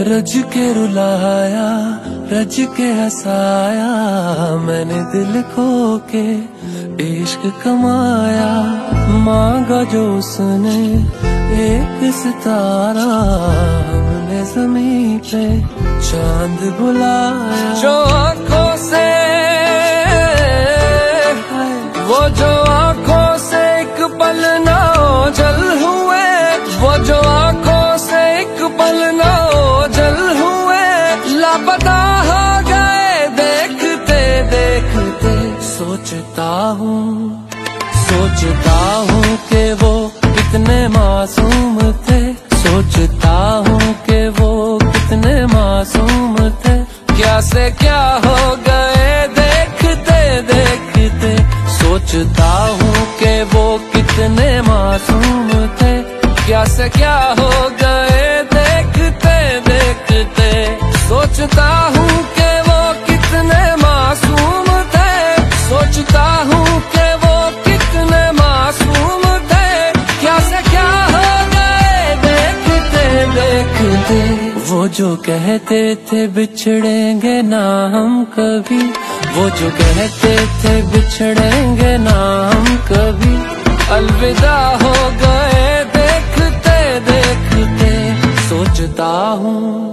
रज के रुलाया, रज के हंसाया, मैंने दिल खो के इश्क कमाया। मांगा जो उसने एक सितारा, हमने ज़मीं पे चांद बुलाया। जो आँखों से, वो जो आँखों से एक पल ना ओझल हुए, वो जो आँखों से एक पल ना ओझल हुए, लापता हो गए देखते देखते। सोचता हूँ कि वो कितने मासूम थे, सोचता हूँ कि वो कितने मासूम थे। क्या से क्या हो गए देखते देखते। सोचता हूँ कि वो कितने मासूम थे, क्या से क्या हो गए देखते देखते। सोचता हूँ कि वो कितने मासूम थे, सोचता हूँ कि वो कितने मासूम थे। क्या से क्या हो गए देखते देखते। वो जो कहते थे बिछड़ेंगे ना हम कभी, वो जो कहते थे बिछड़ेंगे ना हम कभी, अलविदा हो गए देखते देखते। सोचता हूँ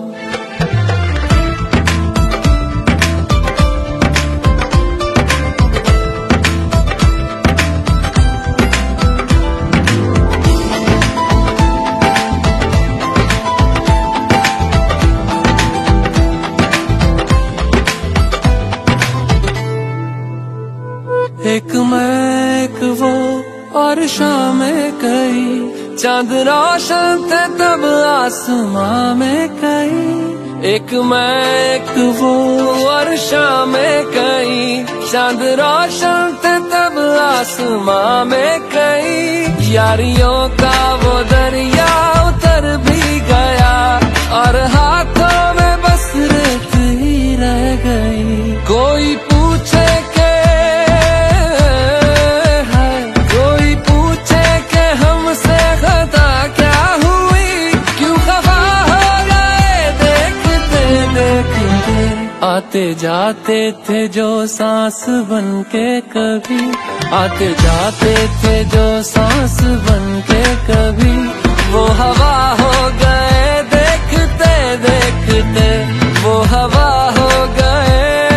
एक मैं एक वो और शामें कई, चांद रोशन थे तब आसमां में कई। एक मैं एक वो और शामें कई, चांद रोशन थे तब आसमां में कई। यारियों का वो दरिया उतर भी गया, और हाथों में बस रेत ही रह गई। कोई पूछे के आते जाते थे जो सांस बनके कभी, आते जाते थे जो सांस बनके कभी, वो हवा हो गए देखते देखते। वो हवा हो गए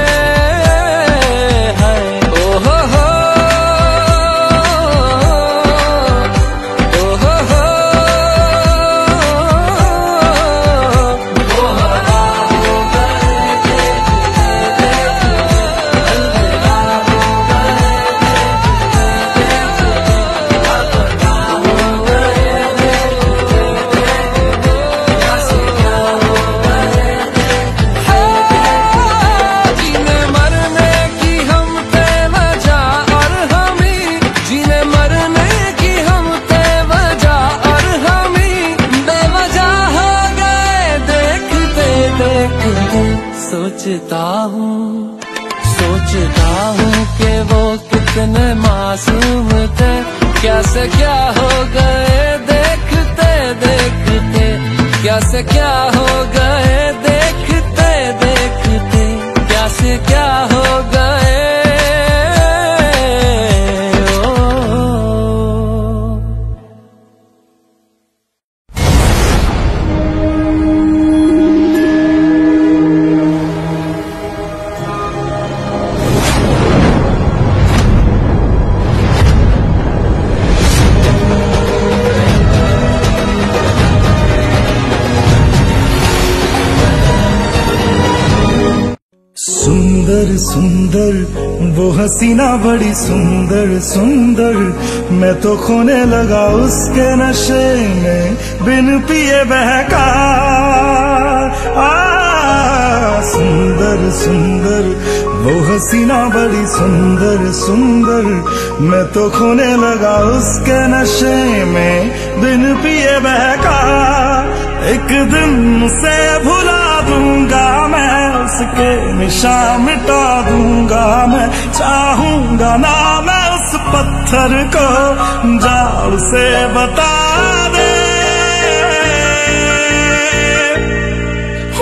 सोचता हूँ कि वो कितने मासूम थे। क्या से क्या हो गए देखते देखते। क्या से क्या हो गए देखते देखते। क्या से क्या हो गए। सुंदर सुंदर वो हसीना बड़ी सुंदर सुंदर, मैं तो खोने लगा उसके नशे में बिन पिए बहका। सुंदर सुंदर वो हसीना बड़ी सुंदर सुंदर, मैं तो खोने लगा उसके नशे में बिन पिए बहका। एक दिन से भुला दूंगा मैं उसके निशान मिटा दूंगा मैं, चाहूंगा ना मैं उस पत्थर को जाल से बता दे।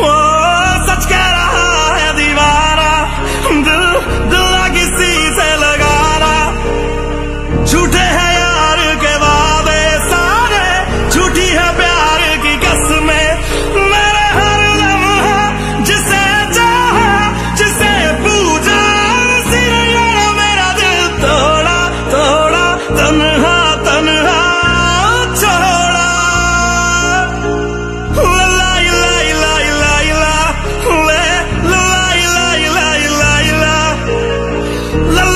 ला